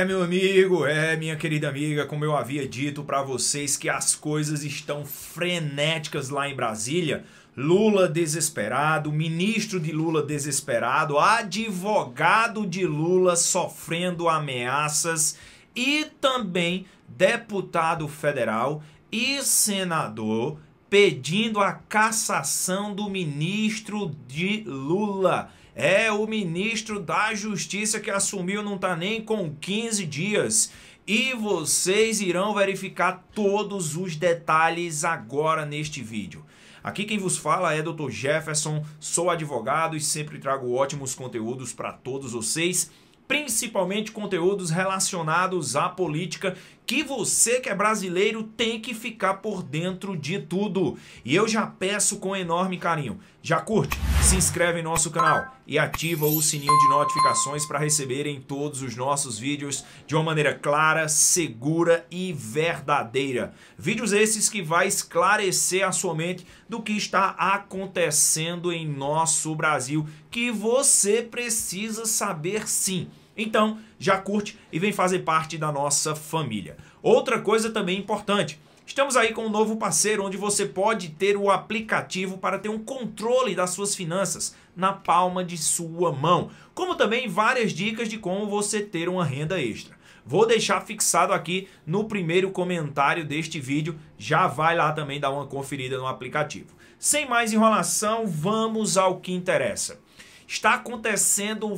Meu amigo, minha querida amiga, como eu havia dito para vocês que as coisas estão frenéticas lá em Brasília. Lula desesperado, ministro de Lula desesperado, advogado de Lula sofrendo ameaças e também deputado federal e senador pedindo a cassação do ministro de Lula. O ministro da Justiça que assumiu não tá nem com 15 dias. E vocês irão verificar todos os detalhes agora neste vídeo. Aqui quem vos fala é Dr. Jefferson, sou advogado e sempre trago ótimos conteúdos para todos vocês, principalmente conteúdos relacionados à política, que você que é brasileiro tem que ficar por dentro de tudo. E eu já peço com enorme carinho, já curte, se inscreve em nosso canal e ativa o sininho de notificações para receberem todos os nossos vídeos de uma maneira clara, segura e verdadeira. Vídeos esses que vai esclarecer a sua mente do que está acontecendo em nosso Brasil, que você precisa saber sim. Então, já curte e vem fazer parte da nossa família. Outra coisa também importante, estamos aí com um novo parceiro onde você pode ter o aplicativo para ter um controle das suas finanças na palma de sua mão, como também várias dicas de como você ter uma renda extra. Vou deixar fixado aqui no primeiro comentário deste vídeo, já vai lá também dar uma conferida no aplicativo. Sem mais enrolação, vamos ao que interessa. Está acontecendo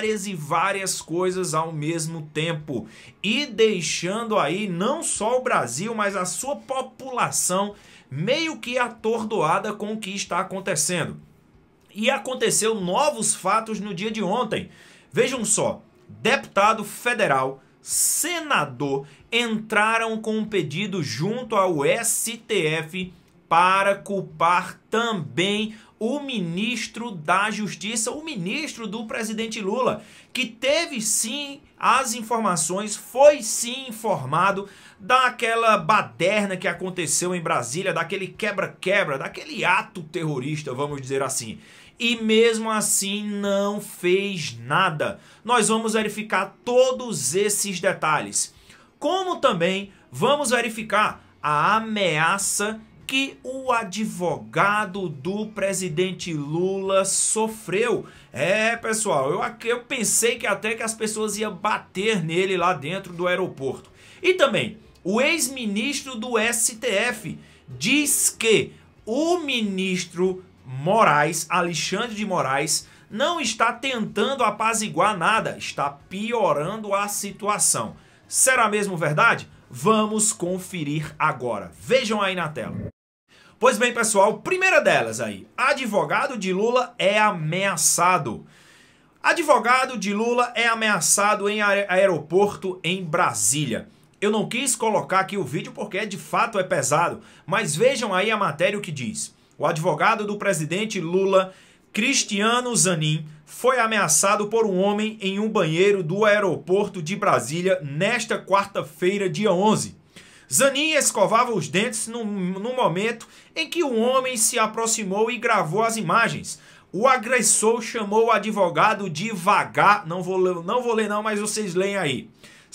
várias coisas ao mesmo tempo e deixando aí não só o Brasil, mas a sua população meio que atordoada com o que está acontecendo. E aconteceu novos fatos no dia de ontem. Vejam só, deputado federal, senador entraram com um pedido junto ao STF para culpar também o ministro da Justiça, o ministro do presidente Lula, que teve sim as informações, foi sim informado daquela baderna que aconteceu em Brasília, daquele quebra-quebra, daquele ato terrorista, vamos dizer assim. E mesmo assim não fez nada. Nós vamos verificar todos esses detalhes. Como também vamos verificar a ameaça que o advogado do presidente Lula sofreu. Pessoal, eu pensei que até que as pessoas iam bater nele lá dentro do aeroporto. E também, o ex-ministro do STF diz que o ministro Moraes, Alexandre de Moraes, não está tentando apaziguar nada, está piorando a situação. Será mesmo verdade? Vamos conferir agora. Vejam aí na tela. Pois bem, pessoal, primeira delas aí, advogado de Lula é ameaçado. Advogado de Lula é ameaçado em aeroporto em Brasília. Eu não quis colocar aqui o vídeo porque de fato é pesado, mas vejam aí a matéria o que diz. O advogado do presidente Lula, Cristiano Zanin, foi ameaçado por um homem em um banheiro do aeroporto de Brasília nesta quarta-feira, dia 11. Zanin escovava os dentes no momento em que o homem se aproximou e gravou as imagens. O agressor chamou o advogado de não vou ler não, mas vocês leem aí.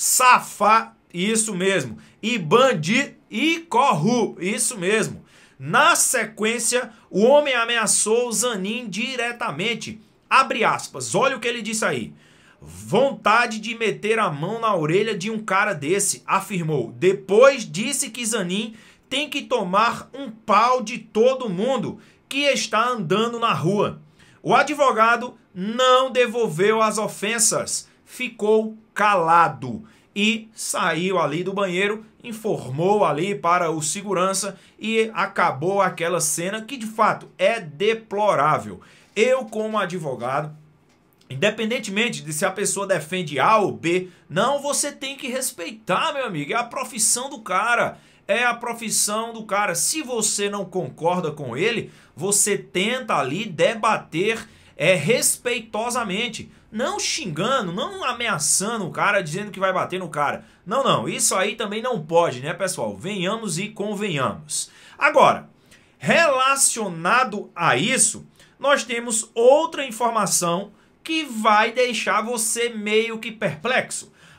Isso mesmo. E bandido e corrupto, isso mesmo. Na sequência, o homem ameaçou Zanin diretamente. Abre aspas, olha o que ele disse aí. Vontade de meter a mão na orelha de um cara desse, afirmou. Depois disse que Zanin tem que tomar um pau de todo mundo que está andando na rua. O advogado não devolveu as ofensas, ficou calado e saiu ali do banheiro, informou ali para o segurança e acabou aquela cena que de fato é deplorável. Eu, como advogado, independentemente de se a pessoa defende A ou B, não, você tem que respeitar, meu amigo. É a profissão do cara. É a profissão do cara. Se você não concorda com ele, você tenta ali debater respeitosamente. Não xingando, não ameaçando o cara, dizendo que vai bater no cara. Não, não. Isso aí também não pode, né, pessoal? Venhamos e convenhamos. Agora, relacionado a isso, nós temos outra informação que vai deixar você meio que perplexo.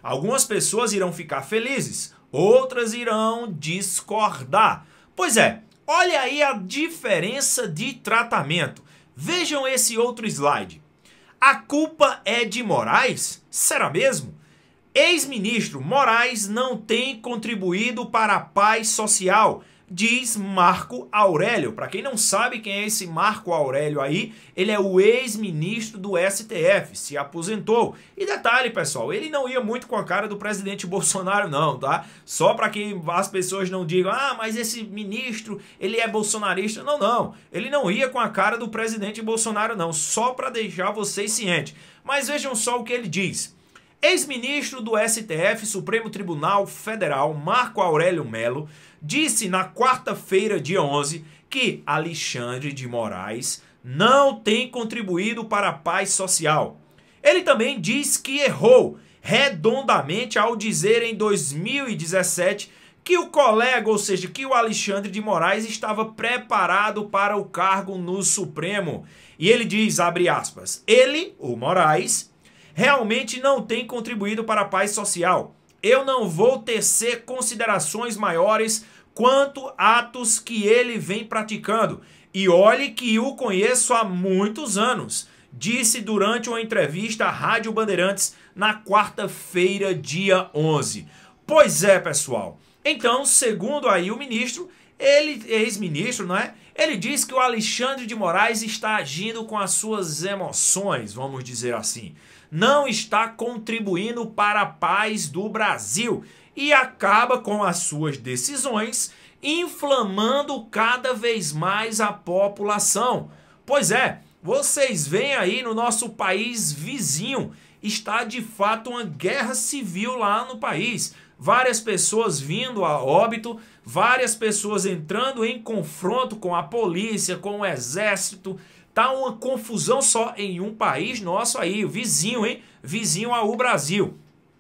Algumas pessoas irão ficar felizes, outras irão discordar. Pois é, olha aí a diferença de tratamento. Vejam esse outro slide. A culpa é de Moraes? Será mesmo? Ex-ministro Moraes não tem contribuído para a paz social, diz Marco Aurélio. Para quem não sabe quem é esse Marco Aurélio aí, ele é o ex-ministro do STF, se aposentou. E detalhe, pessoal, ele não ia muito com a cara do presidente Bolsonaro não, tá? Só para que as pessoas não digam, ah, mas esse ministro, ele é bolsonarista. Não, não, ele não ia com a cara do presidente Bolsonaro não, só para deixar vocês cientes. Mas vejam só o que ele diz. Ex-ministro do STF, Supremo Tribunal Federal, Marco Aurélio Melo, disse na quarta-feira, dia 11, que Alexandre de Moraes não tem contribuído para a paz social. Ele também diz que errou redondamente ao dizer em 2017 que o colega, ou seja, que o Alexandre de Moraes estava preparado para o cargo no Supremo. E ele diz, abre aspas, ele, o Moraes, realmente não tem contribuído para a paz social. Eu não vou tecer considerações maiores quanto atos que ele vem praticando. E olhe que o conheço há muitos anos, disse durante uma entrevista à Rádio Bandeirantes na quarta-feira, dia 11. Pois é, pessoal. Então, segundo aí o ministro, ex-ministro, não é? Ele diz que o Alexandre de Moraes está agindo com as suas emoções, vamos dizer assim. Não está contribuindo para a paz do Brasil e acaba com as suas decisões inflamando cada vez mais a população. Pois é, vocês veem aí no nosso país vizinho, está de fato uma guerra civil lá no país. Várias pessoas vindo a óbito, várias pessoas entrando em confronto com a polícia, com o exército. Tá uma confusão só em um país nosso aí, vizinho, hein? Vizinho ao Brasil.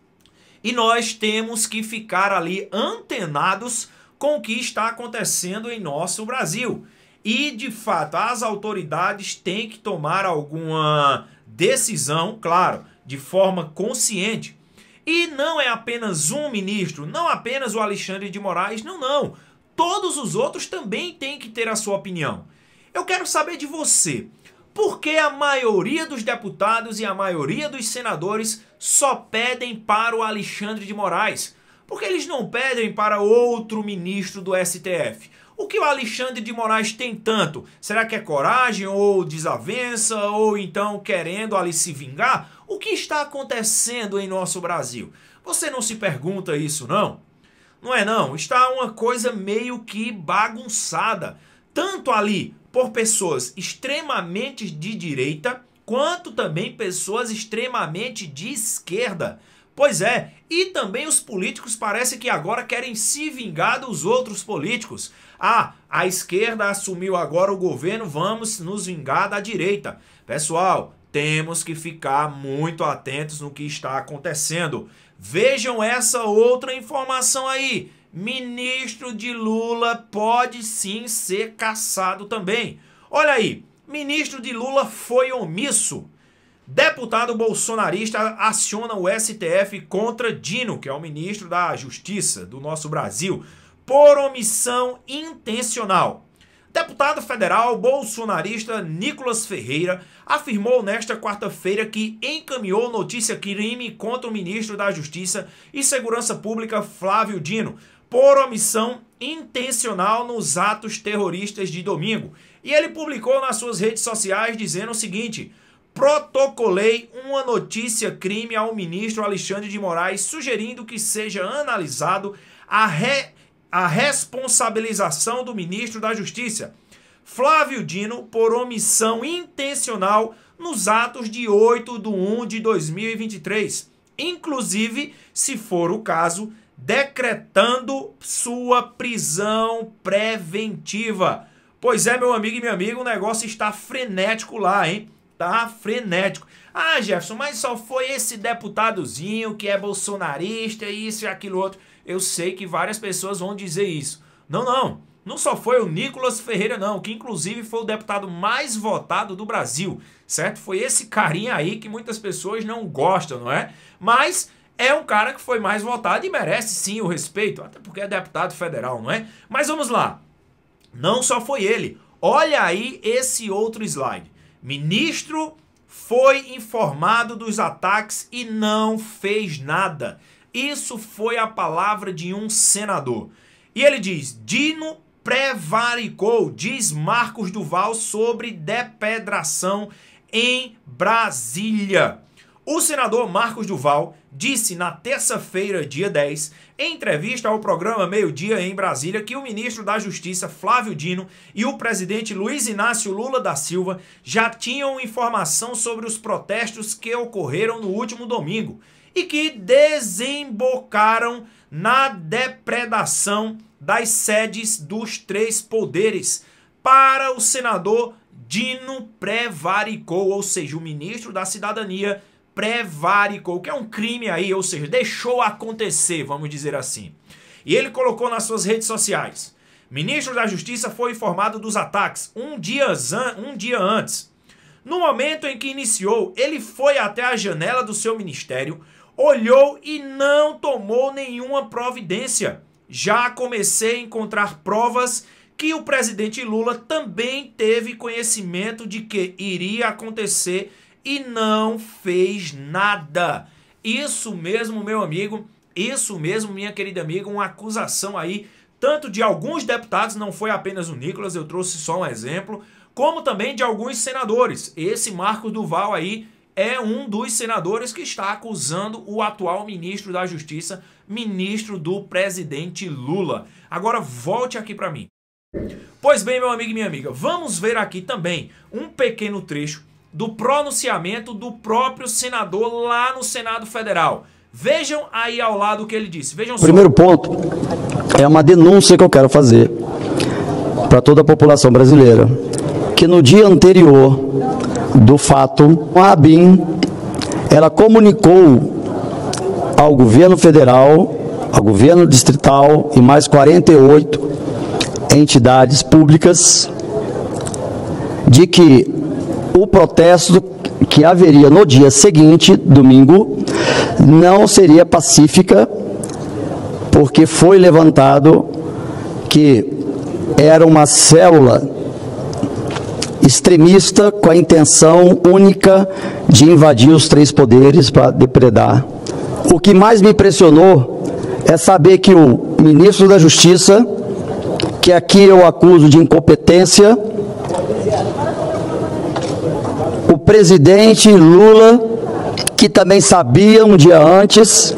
E nós temos que ficar ali antenados com o que está acontecendo em nosso Brasil. E, de fato, as autoridades têm que tomar alguma decisão, claro, de forma consciente. E não é apenas um ministro, não apenas o Alexandre de Moraes, não, não. Todos os outros também têm que ter a sua opinião. Eu quero saber de você, por que a maioria dos deputados e a maioria dos senadores só pedem para o Alexandre de Moraes? Por que eles não pedem para outro ministro do STF? O que o Alexandre de Moraes tem tanto? Será que é coragem ou desavença ou então querendo ali se vingar? O que está acontecendo em nosso Brasil? Você não se pergunta isso, não? Não é não? Está uma coisa meio que bagunçada. Tanto ali por pessoas extremamente de direita, quanto também pessoas extremamente de esquerda. Pois é, e também os políticos parece que agora querem se vingar dos outros políticos. Ah, a esquerda assumiu agora o governo, vamos nos vingar da direita. Pessoal, temos que ficar muito atentos no que está acontecendo. Vejam essa outra informação aí. Ministro de Lula pode sim ser cassado também. Olha aí, ministro de Lula foi omisso. Deputado bolsonarista aciona o STF contra Dino, que é o ministro da Justiça do nosso Brasil, por omissão intencional. Deputado federal bolsonarista Nicolas Ferreira afirmou nesta quarta-feira que encaminhou notícia crime contra o ministro da Justiça e Segurança Pública Flávio Dino por omissão intencional nos atos terroristas de domingo. E ele publicou nas suas redes sociais dizendo o seguinte: protocolei uma notícia crime ao ministro Alexandre de Moraes sugerindo que seja analisado a responsabilização do ministro da Justiça, Flávio Dino, por omissão intencional nos atos de 8/1/2023, inclusive, se for o caso, decretando sua prisão preventiva. Pois é, meu amigo e minha amiga, o negócio está frenético lá, hein? Tá frenético. Ah, Jefferson, mas só foi esse deputadozinho que é bolsonarista, isso e aquilo outro. Eu sei que várias pessoas vão dizer isso. Não, não. Não só foi o Nicolas Ferreira, não, que inclusive foi o deputado mais votado do Brasil, certo? Foi esse carinha aí que muitas pessoas não gostam, não é? Mas é um cara que foi mais votado e merece sim o respeito, até porque é deputado federal, não é? Mas vamos lá. Não só foi ele. Olha aí esse outro slide. Ministro foi informado dos ataques e não fez nada. Isso foi a palavra de um senador. E ele diz: Dino prevaricou, diz Marcos Duval, sobre depedração em Brasília. O senador Marcos Duval disse na terça-feira, dia 10, em entrevista ao programa Meio Dia em Brasília, que o ministro da Justiça, Flávio Dino, e o presidente Luiz Inácio Lula da Silva já tinham informação sobre os protestos que ocorreram no último domingo e que desembocaram na depredação das sedes dos três poderes. Para o senador, Dino prevaricou, ou seja, o ministro da Cidadania prevaricou, que é um crime aí, ou seja, deixou acontecer, vamos dizer assim. E ele colocou nas suas redes sociais: ministro da Justiça foi informado dos ataques um dia antes. No momento em que iniciou, ele foi até a janela do seu ministério, olhou e não tomou nenhuma providência. Já comecei a encontrar provas que o presidente Lula também teve conhecimento de que iria acontecer e não fez nada. Isso mesmo, meu amigo, isso mesmo, minha querida amiga, uma acusação aí, tanto de alguns deputados, não foi apenas o Nicolas, eu trouxe só um exemplo, como também de alguns senadores. Esse Marcos Duval aí é um dos senadores que está acusando o atual ministro da Justiça, ministro do presidente Lula. Agora volte aqui para mim. Pois bem, meu amigo e minha amiga, vamos ver aqui também um pequeno trecho do pronunciamento do próprio senador lá no Senado Federal. Vejam aí ao lado o que ele disse. Vejam só. Primeiro ponto é uma denúncia que eu quero fazer para toda a população brasileira, que no dia anterior do fato, a ABIN, ela comunicou ao governo federal, ao governo distrital e mais 48 entidades públicas de que o protesto que haveria no dia seguinte, domingo, não seria pacífica, porque foi levantado que era uma célula extremista com a intenção única de invadir os três poderes para depredar. O que mais me impressionou é saber que o ministro da Justiça, que aqui eu acuso de incompetência, o presidente Lula, que também sabia um dia antes,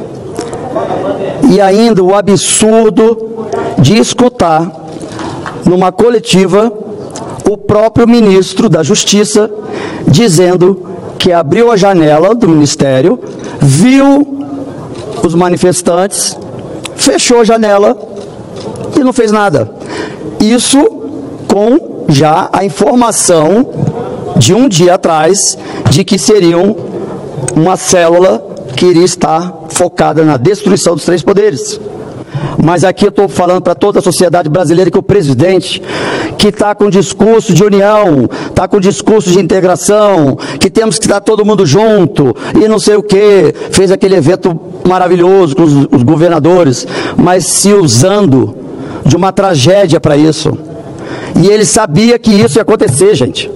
e ainda o absurdo de escutar numa coletiva o próprio ministro da Justiça dizendo que abriu a janela do ministério, viu os manifestantes, fechou a janela e não fez nada. Isso com já a informação de um dia atrás de que seriam uma célula que iria estar focada na destruição dos três poderes. Mas aqui eu estou falando para toda a sociedade brasileira que o presidente, que está com discurso de união, está com discurso de integração, que temos que estar todo mundo junto, e não sei o que, fez aquele evento maravilhoso com os governadores, mas se usando de uma tragédia para isso. E ele sabia que isso ia acontecer, gente.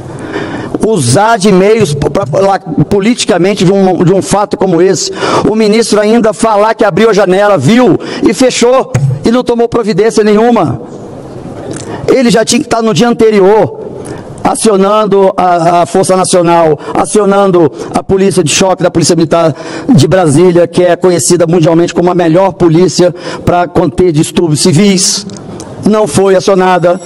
Usar de meios para falar politicamente de um fato como esse. O ministro ainda falar que abriu a janela, viu e fechou e não tomou providência nenhuma. Ele já tinha que estar no dia anterior acionando a Força Nacional, acionando a Polícia de Choque da Polícia Militar de Brasília, que é conhecida mundialmente como a melhor polícia para conter distúrbios civis. Não foi acionada.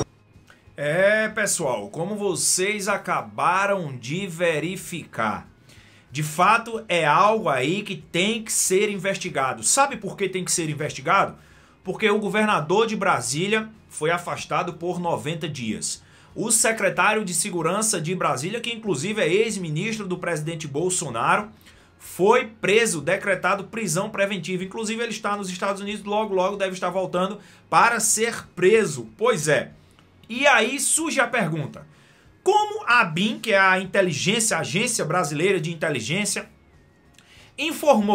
Pessoal, como vocês acabaram de verificar, de fato é algo aí que tem que ser investigado. Sabe por que tem que ser investigado? Porque o governador de Brasília foi afastado por 90 dias. O secretário de Segurança de Brasília, que inclusive é ex-ministro do presidente Bolsonaro, foi preso, decretado prisão preventiva. Inclusive ele está nos Estados Unidos, logo deve estar voltando para ser preso. Pois é. E aí surge a pergunta: como a ABIN, que é a Agência Brasileira de Inteligência, informou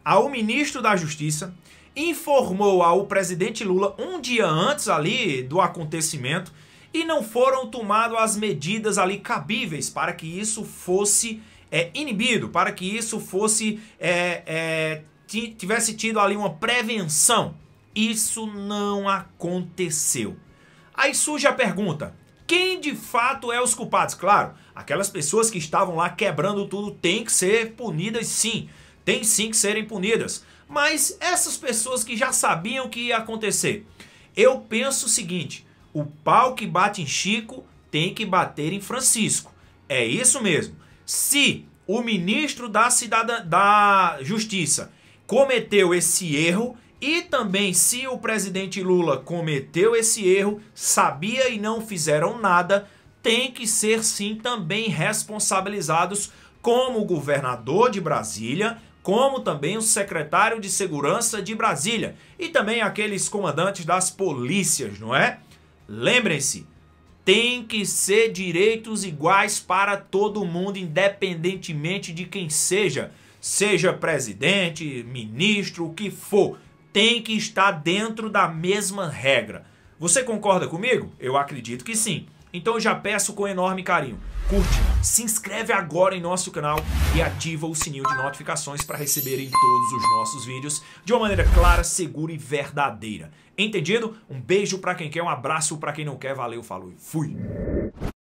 ao ministro da Justiça, informou ao presidente Lula um dia antes ali do acontecimento e não foram tomadas as medidas ali cabíveis para que isso fosse inibido, para que isso fosse tivesse tido ali uma prevenção. Isso não aconteceu. Aí surge a pergunta: quem de fato é os culpados? Claro, aquelas pessoas que estavam lá quebrando tudo têm que ser punidas sim. Tem sim que serem punidas. Mas essas pessoas que já sabiam que ia acontecer, eu penso o seguinte: o pau que bate em Chico tem que bater em Francisco. É isso mesmo. Se o ministro da Justiça cometeu esse erro, e também se o presidente Lula cometeu esse erro, sabia e não fizeram nada, tem que ser sim também responsabilizados, como o governador de Brasília, como também o secretário de Segurança de Brasília e também aqueles comandantes das polícias, não é? Lembrem-se, tem que ser direitos iguais para todo mundo, independentemente de quem seja presidente, ministro, o que for, tem que estar dentro da mesma regra. Você concorda comigo? Eu acredito que sim. Então eu já peço com enorme carinho, curte, se inscreve agora em nosso canal e ativa o sininho de notificações para receberem todos os nossos vídeos de uma maneira clara, segura e verdadeira. Entendido? Um beijo para quem quer, um abraço para quem não quer, valeu, falou e fui!